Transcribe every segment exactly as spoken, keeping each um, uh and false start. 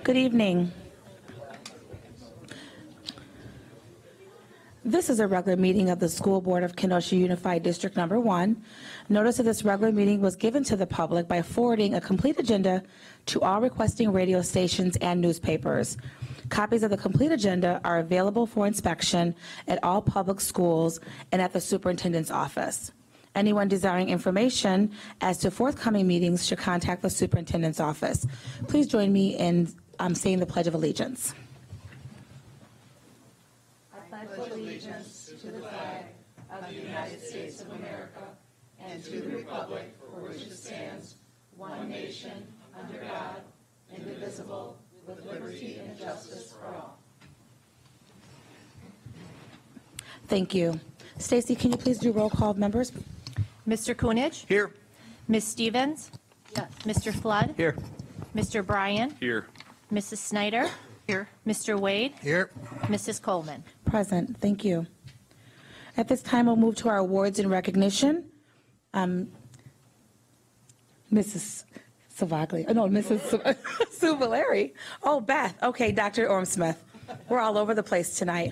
Good evening. This is a regular meeting of the School Board of Kenosha Unified District Number One. Notice of this regular meeting was given to the public by forwarding a complete agenda to all requesting radio stations and newspapers. Copies of the complete agenda are available for inspection at all public schools and at the superintendent's office. Anyone desiring information as to forthcoming meetings should contact the superintendent's office. Please join me in um, saying the Pledge of Allegiance. I pledge allegiance to the flag of the United States of America and to the republic for which it stands, one nation, under God, indivisible, with liberty and justice for all. Thank you. Stacy, can you please do roll call of members? Mister Kunich? Here. Miz Stevens? Yes. Mister Flood? Here. Mister Bryan? Here. Missus Snyder? Here. Mister Wade? Here. Missus Coleman? Present. Thank you. At this time, we'll move to our awards and recognition. Um, Missus Savagli, oh, no, Missus Sue Valeri. Oh, Beth. Okay, Doctor Ormsmith. We're all over the place tonight.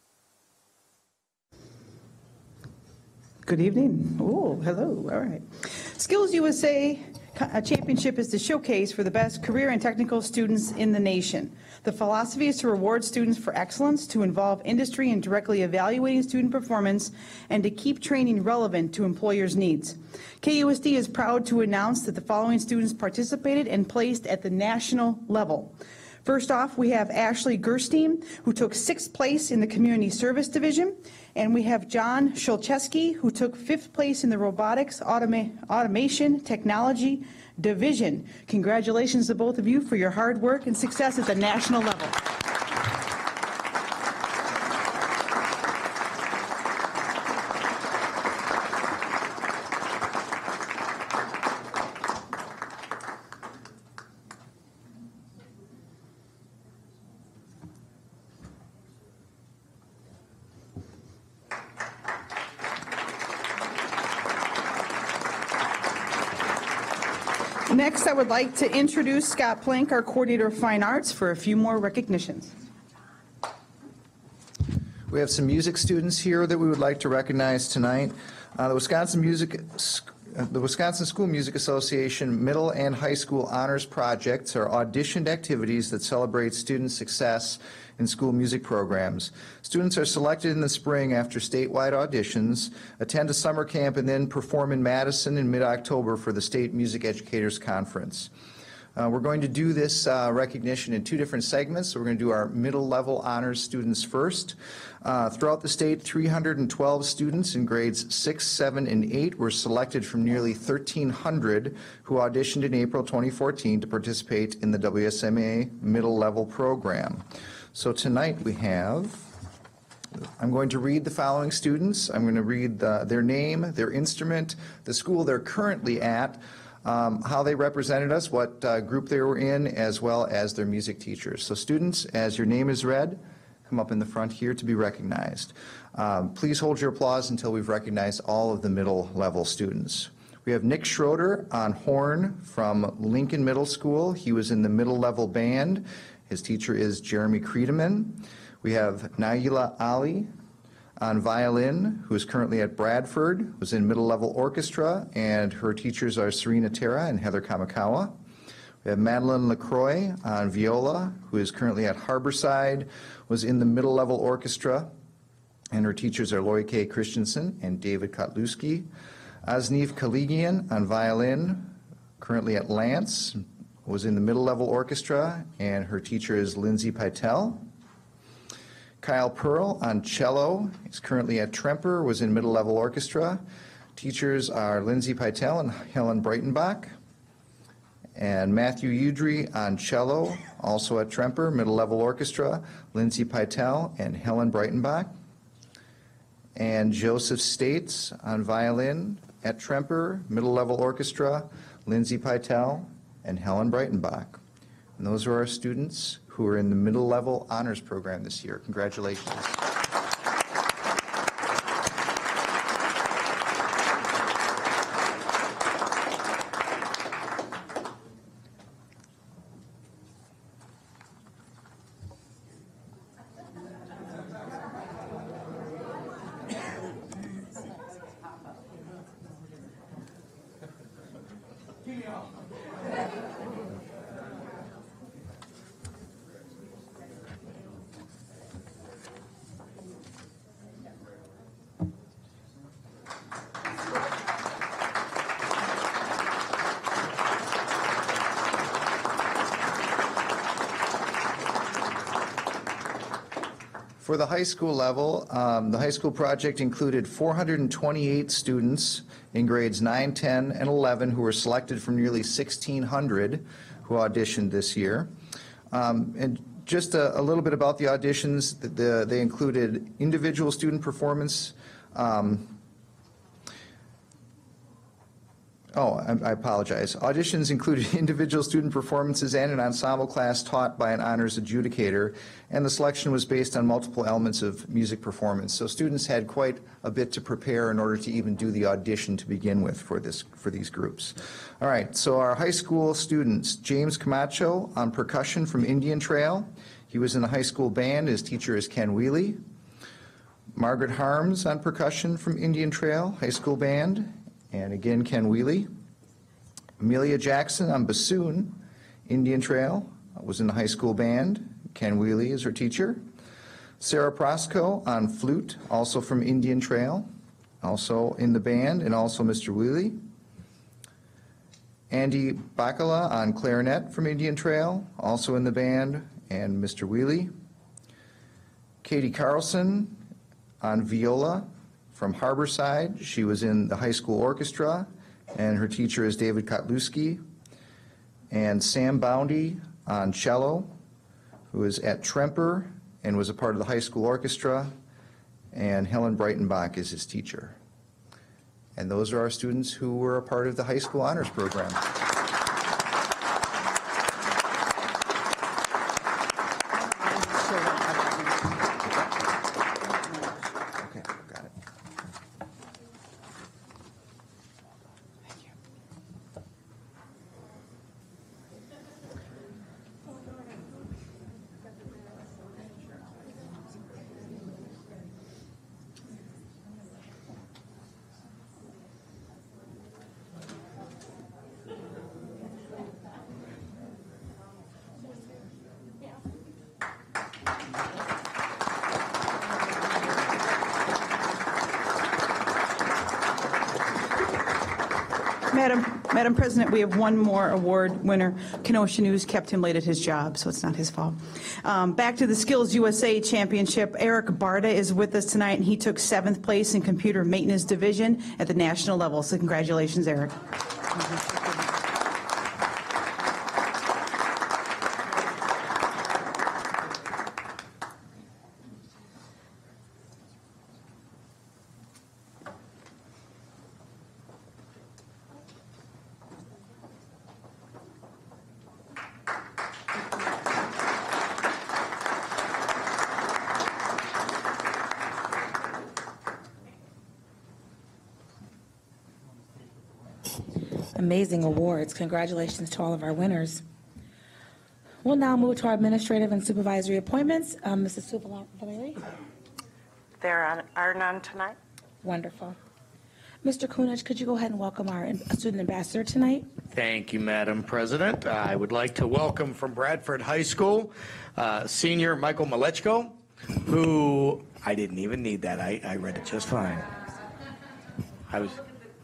Good evening. Oh, hello. All right. Skills U S A Championship is the showcase for the best career and technical students in the nation. The philosophy is to reward students for excellence, to involve industry in directly evaluating student performance, and to keep training relevant to employers' needs. K U S D is proud to announce that the following students participated and placed at the national level. First off, we have Ashley Gerstein, who took sixth place in the Community Service Division, and we have John Shulcheski, who took fifth place in the Robotics Automa Automation Technology Division. Congratulations to both of you for your hard work and success at the national level. Next, I would like to introduce Scott Plank, our Coordinator of Fine Arts, for a few more recognitions. We have some music students here that we would like to recognize tonight. Uh, the Wisconsin Music, uh, the Wisconsin School Music Association Middle and High School Honors Projects are auditioned activities that celebrate student success in school music programs. Students are selected in the spring after statewide auditions, attend a summer camp, and then perform in Madison in mid-October for the State Music Educators Conference. Uh, we're going to do this uh, recognition in two different segments. So we're going to do our middle level honors students first. Uh, throughout the state, three hundred twelve students in grades six, seven, and eight were selected from nearly thirteen hundred who auditioned in April twenty fourteen to participate in the W S M A middle level program. So tonight we have, I'm going to read the following students. I'm going to read the, their name, their instrument, the school they're currently at, Um, how they represented us, what uh, group they were in, as well as their music teachers. So students, as your name is read, come up in the front here to be recognized. Um, please hold your applause until we've recognized all of the middle level students. We have Nick Schroeder on horn from Lincoln Middle School. He was in the middle level band. His teacher is Jeremy Creedeman. We have Naila Ali on violin, who is currently at Bradford, was in middle level orchestra, and her teachers are Serena Terra and Heather Kamikawa. We have Madeline LaCroix on viola, who is currently at Harborside, was in the middle level orchestra, and her teachers are Lori K. Christensen and David Kotluski. Asnif Kaligian on violin, currently at Lance, was in the middle level orchestra, and her teacher is Lindsay Pytel. Kyle Pearl on cello, he's currently at Tremper, was in middle level orchestra. Teachers are Lindsay Pytel and Helen Breitenbach. And Matthew Udry on cello, also at Tremper, middle level orchestra, Lindsay Pytel and Helen Breitenbach. And Joseph States on violin at Tremper, middle level orchestra, Lindsay Pytel and Helen Breitenbach. And those are our students who are in the middle level honors program this year. Congratulations. For the high school level, um, the high school project included four hundred twenty-eight students in grades nine, ten, and eleven who were selected from nearly sixteen hundred who auditioned this year. Um, and just a, a little bit about the auditions, the, the, they included individual student performance. Um, Oh, I I apologize. Auditions included individual student performances and an ensemble class taught by an honors adjudicator, and the selection was based on multiple elements of music performance. So students had quite a bit to prepare in order to even do the audition to begin with for this for these groups. All right, so our high school students, James Camacho on percussion from Indian Trail. He was in the high school band. His teacher is Ken Wheely. Margaret Harms on percussion from Indian Trail High School Band. And again, Ken Wheely. Amelia Jackson on bassoon, Indian Trail, was in the high school band. Ken Wheely is her teacher. Sarah Prosco on flute, also from Indian Trail, also in the band, and also Mister Wheely. Andy Bacala on clarinet from Indian Trail, also in the band, and Mister Wheely. Katie Carlson on viola from Harborside. She was in the high school orchestra, and her teacher is David Kotluski. And Sam Boundy on cello, who is at Tremper and was a part of the high school orchestra, and Helen Breitenbach is his teacher. And those are our students who were a part of the high school honors program. Madam, Madam President, we have one more award winner. Kenosha News kept him late at his job, so it's not his fault. Um, back to the Skills U S A Championship. Eric Barda is with us tonight, and he took seventh place in Computer Maintenance Division at the national level. So congratulations, Eric. Amazing awards. Congratulations to all of our winners. We'll now move to our administrative and supervisory appointments. Um, Missus Valeri? There are- are none tonight. Wonderful. Mister Kunich, could you go ahead and welcome our student ambassador tonight? Thank you, Madam President. I would like to welcome from Bradford High School, uh, senior Michael Malechko, who, I didn't even need that. I, I read it just fine. I was...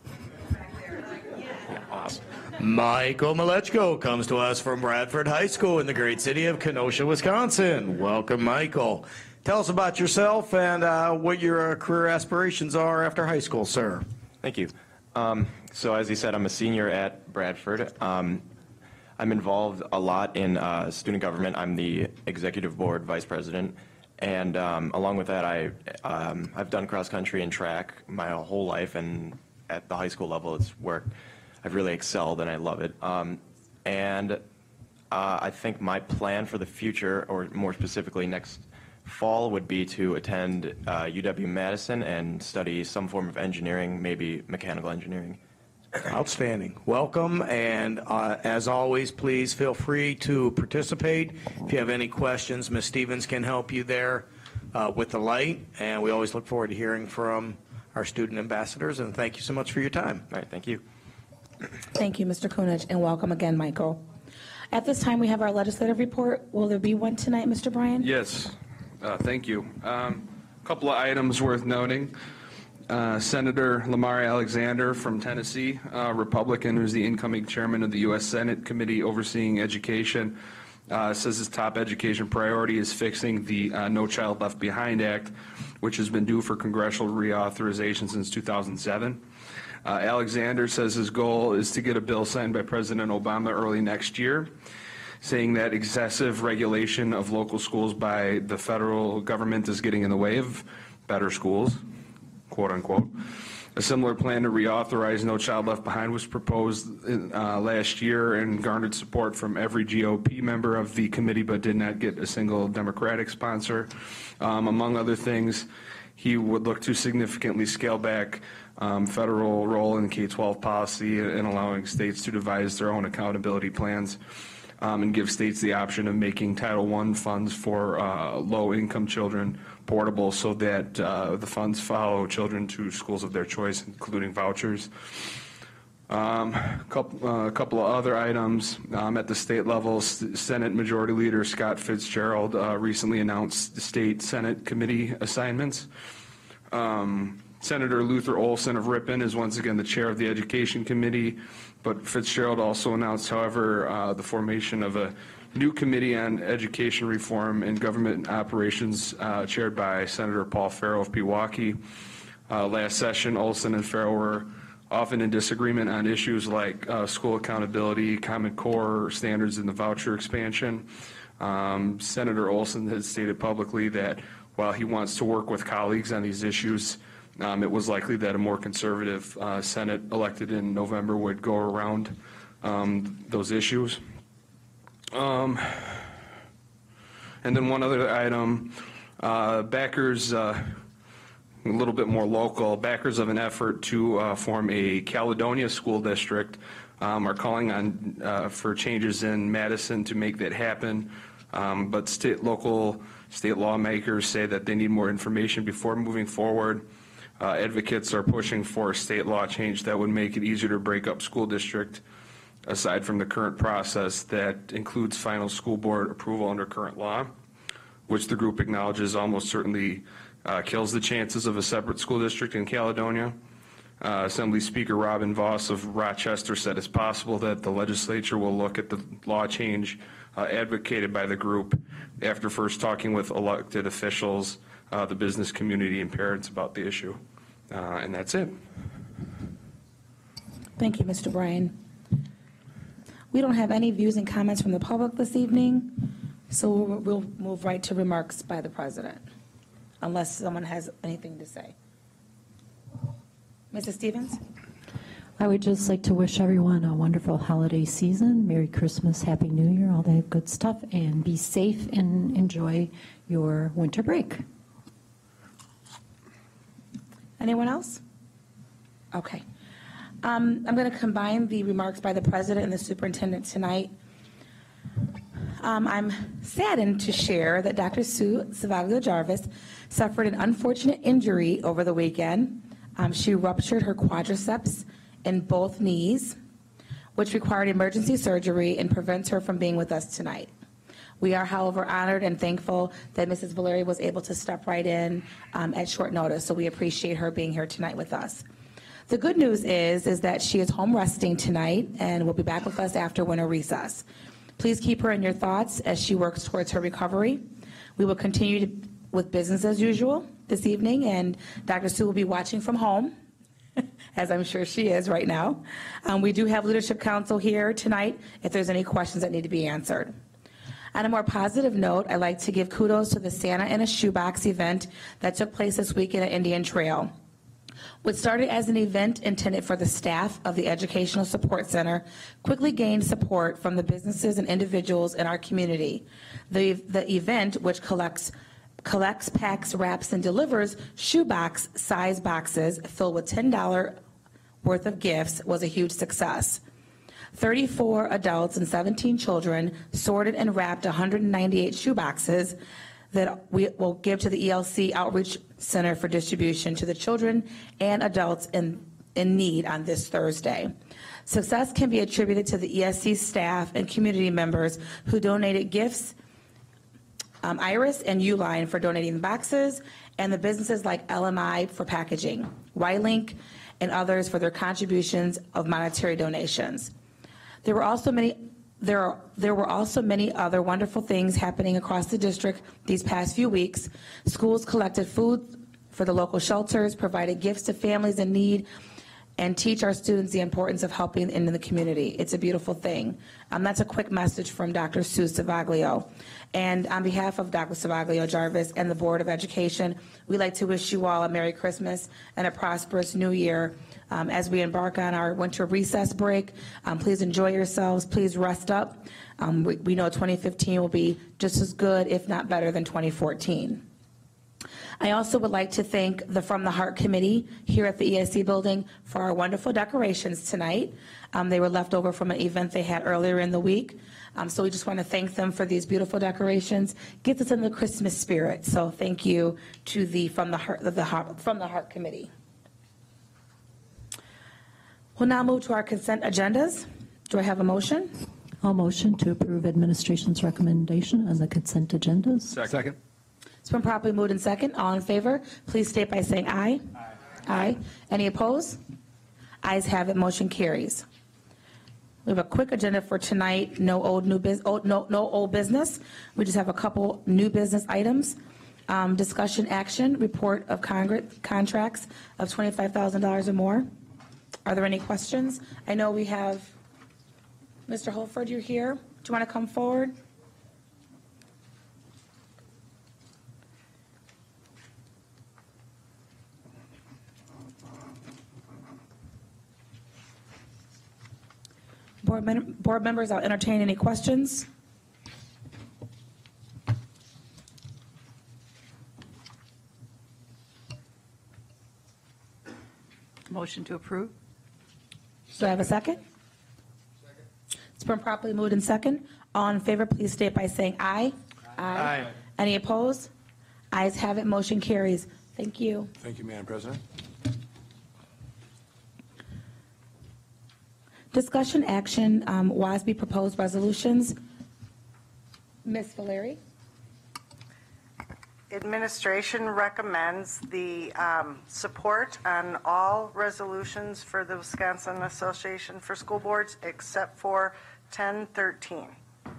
Yeah, awesome. Michael Malechko comes to us from Bradford High School in the great city of Kenosha, Wisconsin. Welcome, Michael. Tell us about yourself and uh, what your uh, career aspirations are after high school, sir. Thank you. Um, so as he said, I'm a senior at Bradford. Um, I'm involved a lot in uh, student government. I'm the executive board vice president. And um, along with that, I, um, I've done cross country and track my whole life. And at the high school level, it's where I've really excelled and I love it. Um, and uh, I think my plan for the future, or more specifically next fall, would be to attend uh, U W-Madison and study some form of engineering, maybe mechanical engineering. Outstanding. Welcome, and uh, as always, please feel free to participate. If you have any questions, Miz Stevens can help you there uh, with the light, and we always look forward to hearing from our student ambassadors, and thank you so much for your time. All right, thank you. Thank you, Mister Kunich, and welcome again, Michael. At this time, we have our legislative report. Will there be one tonight, Mister Bryan? Yes, uh, thank you. Um, a couple of items worth noting. Uh, Senator Lamar Alexander from Tennessee, uh, Republican, who's the incoming chairman of the U S Senate Committee overseeing education, uh, says his top education priority is fixing the uh, No Child Left Behind Act, which has been due for congressional reauthorization since two thousand seven. Uh, Alexander says his goal is to get a bill signed by President Obama early next year, saying that excessive regulation of local schools by the federal government is getting in the way of better schools, quote unquote. A similar plan to reauthorize No Child Left Behind was proposed uh, last year and garnered support from every G O P member of the committee, but did not get a single Democratic sponsor. Um, among other things, he would look to significantly scale back um, federal role in K twelve policy and allowing states to devise their own accountability plans. Um, and give states the option of making Title one funds for uh, low-income children portable so that uh, the funds follow children to schools of their choice, including vouchers. Um, a couple, uh, couple of other items um, at the state level. S Senate Majority Leader Scott Fitzgerald uh, recently announced state Senate committee assignments. Um, Senator Luther Olson of Ripon is once again the chair of the Education Committee, but Fitzgerald also announced, however, uh, the formation of a new committee on education reform and government operations uh, chaired by Senator Paul Farrow of Pewaukee. Uh, last session, Olson and Farrow were often in disagreement on issues like uh, school accountability, Common Core standards, and the voucher expansion. Um, Senator Olson has stated publicly that while he wants to work with colleagues on these issues, Um, it was likely that a more conservative uh, Senate elected in November would go around um, those issues. Um, and then one other item, uh, backers, uh, a little bit more local, backers of an effort to uh, form a Caledonia school district um, are calling on uh, for changes in Madison to make that happen. Um, but state, local state lawmakers say that they need more information before moving forward. Uh, advocates are pushing for a state law change that would make it easier to break up school district, aside from the current process that includes final school board approval under current law, which the group acknowledges almost certainly uh, kills the chances of a separate school district in Caledonia. Uh, Assembly Speaker Robin Voss of Rochester said it's possible that the legislature will look at the law change uh, advocated by the group after first talking with elected officials, Uh, the business community, and parents about the issue. Uh, and that's it. Thank you, Mister Bryan. We don't have any views and comments from the public this evening, so we'll, we'll move right to remarks by the president, unless someone has anything to say. Missus Stevens? I would just like to wish everyone a wonderful holiday season. Merry Christmas, Happy New Year, all that good stuff, and be safe and enjoy your winter break. Anyone else? Okay. Um, I'm going to combine the remarks by the president and the superintendent tonight. Um, I'm saddened to share that Doctor Sue Savaglio-Jarvis suffered an unfortunate injury over the weekend. Um, she ruptured her quadriceps in both knees, which required emergency surgery and prevents her from being with us tonight. We are, however, honored and thankful that Missus Valeri was able to step right in um, at short notice, so we appreciate her being here tonight with us. The good news is, is that she is home resting tonight and will be back with us after winter recess. Please keep her in your thoughts as she works towards her recovery. We will continue to, with business as usual this evening, and Doctor Sue will be watching from home, as I'm sure she is right now. Um, we do have Leadership Council here tonight if there's any questions that need to be answered. On a more positive note, I'd like to give kudos to the Santa in a Shoebox event that took place this weekend at Indian Trail. What started as an event intended for the staff of the Educational Support Center quickly gained support from the businesses and individuals in our community. The, the event, which collects, collects, packs, wraps, and delivers shoebox size boxes filled with ten dollars worth of gifts, was a huge success. thirty-four adults and seventeen children sorted and wrapped one hundred ninety-eight shoeboxes that we will give to the E L C Outreach Center for distribution to the children and adults in, in need on this Thursday. Success can be attributed to the E S C staff and community members who donated gifts, um, Iris and Uline for donating boxes, and the businesses like L M I for packaging, Y-Link, and others for their contributions of monetary donations. There were also many There, are, there were also many other wonderful things happening across the district these past few weeks. Schools collected food for the local shelters, provided gifts to families in need, and teach our students the importance of helping in the community. It's a beautiful thing. Um, that's a quick message from Doctor Sue Savaglio. And on behalf of Doctor Savaglio Jarvis and the Board of Education, we'd like to wish you all a Merry Christmas and a prosperous New Year. Um, as we embark on our winter recess break, um, please enjoy yourselves. Please rest up. Um, we, we know twenty fifteen will be just as good, if not better, than twenty fourteen. I also would like to thank the From the Heart Committee here at the E S C building for our wonderful decorations tonight. Um, they were left over from an event they had earlier in the week. Um, so we just want to thank them for these beautiful decorations. Gets us in the Christmas spirit. So thank you to the From the Heart, the Heart, From the Heart Committee. We'll now move to our consent agendas. Do I have a motion? I'll motion to approve administration's recommendation on the consent agendas. Second. It's been properly moved in second. All in favor, please state by saying aye. Aye. Aye. Any opposed? Ayes have it, motion carries. We have a quick agenda for tonight. No old new business. Oh, no, no old business. We just have a couple new business items. Um, discussion action, report of Congress contracts of twenty-five thousand dollars or more. Are there any questions? I know we have Mister Holford, you're here. Do you want to come forward? Board, mem board members, I'll entertain any questions. Motion to approve? Do I have a second? Second. It's been properly moved in second. All in favor, please state by saying aye. Aye. Aye. Any opposed? Ayes have it, motion carries. Thank you. Thank you, Madam President. Discussion action, um, W A S B proposed resolutions. Miz Valeri? Administration recommends the um, support on all resolutions for the Wisconsin Association for School Boards except for ten thirteen.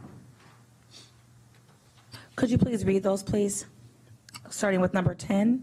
Could you please read those, please? Starting with number ten.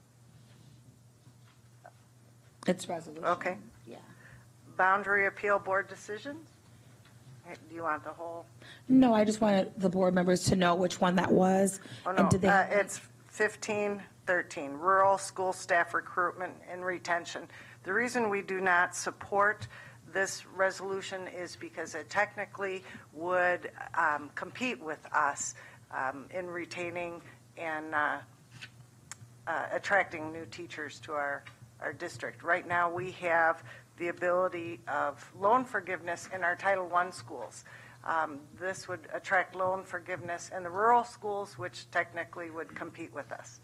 It's resolution. Okay. Yeah. Boundary Appeal Board decisions? Do you want the whole? No, I just wanted the board members to know which one that was. Oh, and no, did they- uh, it's fifteen thirteen, rural school staff recruitment and retention. The reason we do not support this resolution is because it technically would um, compete with us um, in retaining and uh, uh, attracting new teachers to our, our district. Right now, we have the ability of loan forgiveness in our Title one schools. Um, this would attract loan forgiveness in the rural schools, which technically would compete with us.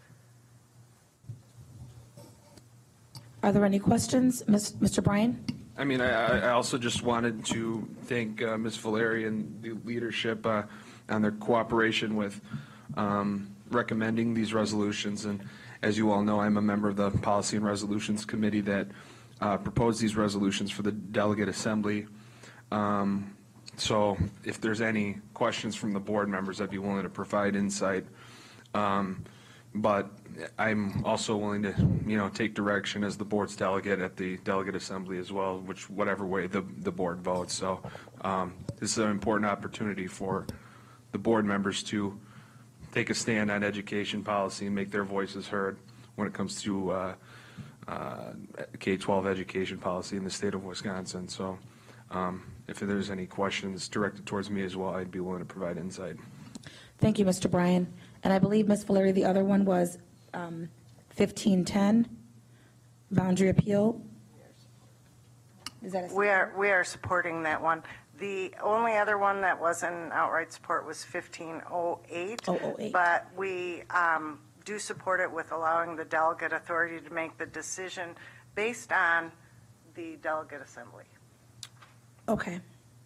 Are there any questions? Miz Mister Bryan? I mean, I, I also just wanted to thank uh, Miz Valeri and the leadership uh, on their cooperation with um, recommending these resolutions. And as you all know, I'm a member of the Policy and Resolutions Committee that uh, proposed these resolutions for the Delegate Assembly. Um, so if there's any questions from the board members, I'd be willing to provide insight. Um, but I'm also willing to, you know, take direction as the board's delegate at the Delegate Assembly as well, which whatever way the, the board votes. So um, this is an important opportunity for the board members to take a stand on education policy and make their voices heard when it comes to uh, uh, K twelve education policy in the state of Wisconsin. So um, if there's any questions directed towards me as well, I'd be willing to provide insight. Thank you, Mister Bryan. And I believe, Miz Valeri, the other one was um, fifteen ten, boundary appeal. Is that a We are, we are supporting that one. The only other one that wasn't outright support was fifteen oh eight. oh oh eight. But we um, do support it with allowing the delegate authority to make the decision based on the delegate assembly. Okay.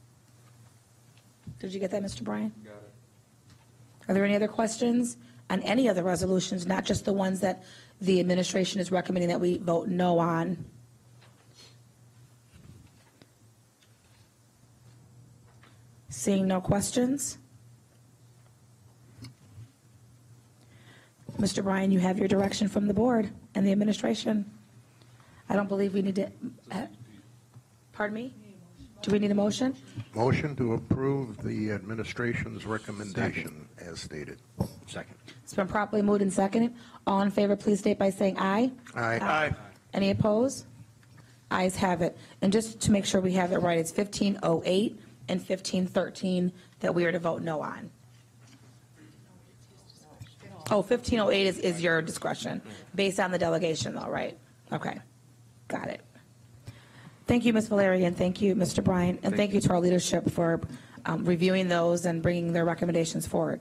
Did you get that, Mister Bryan? Got it. Are there any other questions on any of the resolutions, not just the ones that the administration is recommending that we vote no on? Seeing no questions? Mister Bryan, you have your direction from the board and the administration. I don't believe we need to, uh, pardon me? Do we need a motion? Motion to approve the administration's recommendation as stated. Second. It's been properly moved and seconded. All in favor, please state by saying aye. Aye. Aye. Any opposed? Ayes have it. And just to make sure we have it right, it's fifteen oh eight and fifteen thirteen that we are to vote no on. Oh, fifteen oh eight is, is your discretion, based on the delegation though, right? Okay, got it. Thank you, Miz Valerian, thank you, Mister Bryan, and thank you to our leadership for um, reviewing those and bringing their recommendations forward.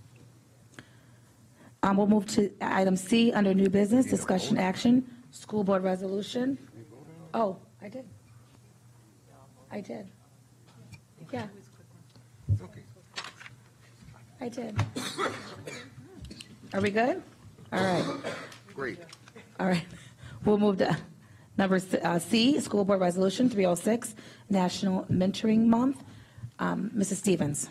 Um, We'll move to item C under new business, discussion action, school board resolution. Oh, I did. I did. Yeah. I did. Are we good? All right. Great. All right. We'll move to number uh, C, School Board Resolution three oh six, National Mentoring Month. Um, Missus Stevens.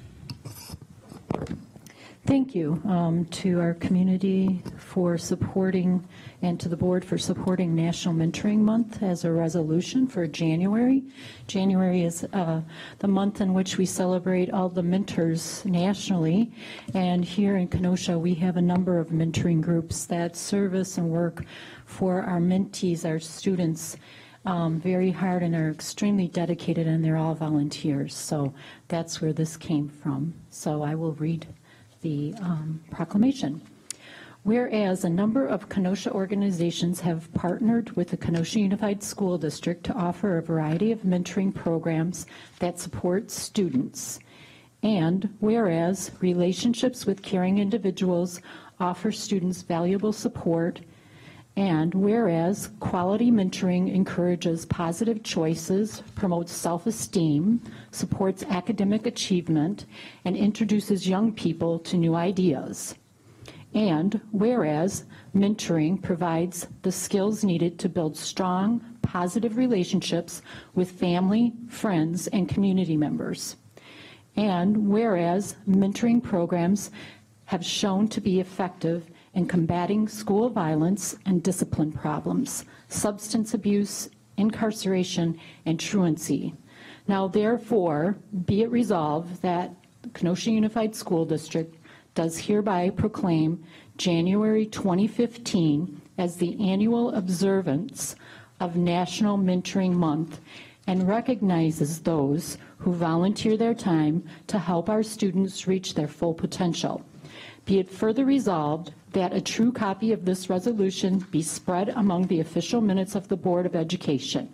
Thank you um, to our community for supporting, and to the board for supporting National Mentoring Month as a resolution for January. January is uh, the month in which we celebrate all the mentors nationally, and here in Kenosha we have a number of mentoring groups that service and work for our mentees, our students, um, very hard and are extremely dedicated, and they're all volunteers. So that's where this came from. So I will read the um, proclamation. Whereas a number of Kenosha organizations have partnered with the Kenosha Unified School District to offer a variety of mentoring programs that support students. And whereas relationships with caring individuals offer students valuable support. And whereas quality mentoring encourages positive choices, promotes self-esteem, supports academic achievement, and introduces young people to new ideas. And whereas mentoring provides the skills needed to build strong, positive relationships with family, friends, and community members. And whereas mentoring programs have shown to be effective in combating school violence and discipline problems, substance abuse, incarceration, and truancy. Now therefore, be it resolved that the Kenosha Unified School District does hereby proclaim January twenty fifteen as the annual observance of National Mentoring Month and recognizes those who volunteer their time to help our students reach their full potential. Be it further resolved that a true copy of this resolution be spread among the official minutes of the Board of Education.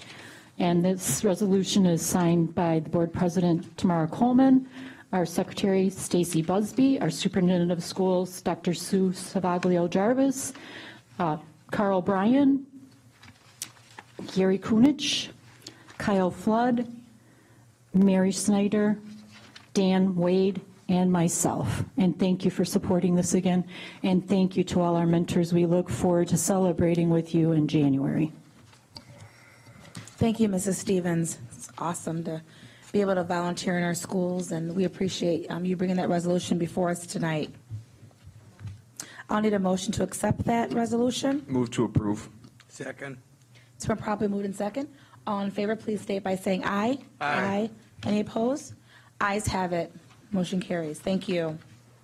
And this resolution is signed by the Board President Tamara Coleman, our Secretary Stacy Busby, our Superintendent of Schools Doctor Sue Savaglio Jarvis, uh, Carl Bryan, Gary Kunich, Kyle Flood, Mary Snyder, Dan Wade, and myself. And thank you for supporting this again. And thank you to all our mentors. We look forward to celebrating with you in January. Thank you, Missus Stevens. It's awesome to be able to volunteer in our schools, and we appreciate um, you bringing that resolution before us tonight. I'll need a motion to accept that resolution. Move to approve. Second. It's been properly moved in second. All in favor, please state by saying aye. Aye. Any opposed? Ayes have it. Motion carries. Thank you.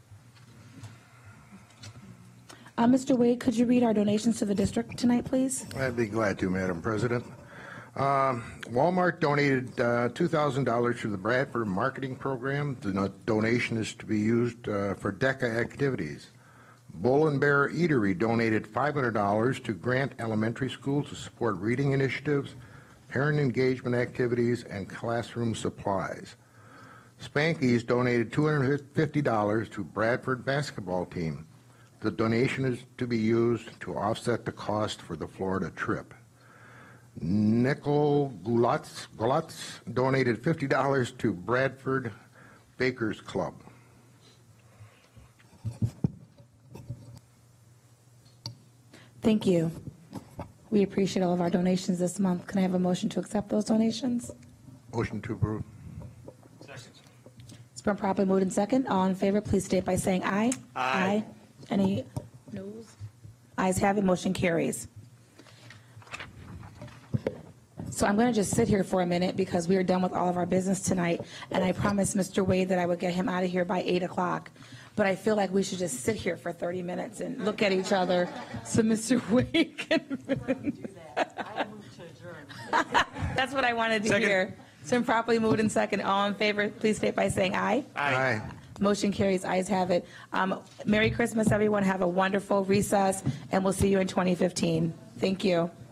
Uh, Mister Wade, could you read our donations to the district tonight, please? I'd be glad to, Madam President. Um, Walmart donated uh, two thousand dollars to the Bradford Marketing Program. The no- donation is to be used uh, for DECA activities. Bull and Bear Eatery donated five hundred dollars to Grant Elementary School to support reading initiatives, parent engagement activities, and classroom supplies. Spanky's donated two hundred fifty dollars to Bradford basketball team. The donation is to be used to offset the cost for the Florida trip. Nicole Gulutz, Gulutz donated fifty dollars to Bradford Bakers Club. Thank you. We appreciate all of our donations this month. Can I have a motion to accept those donations? Motion to approve. It's been properly moved in second. All in favor, please state by saying aye. Aye. Any noes? Ayes have it, motion carries. So I'm going to just sit here for a minute because we are done with all of our business tonight, and I promised Mister Wade that I would get him out of here by eight o'clock. But I feel like we should just sit here for thirty minutes and look at each other so Mister Wade can. That's what I wanted to Second. hear. It's been properly moved in second. All in favor, please state by saying aye. Aye. Motion carries, ayes have it. Um, Merry Christmas, everyone. Have a wonderful recess, and we'll see you in twenty fifteen. Thank you.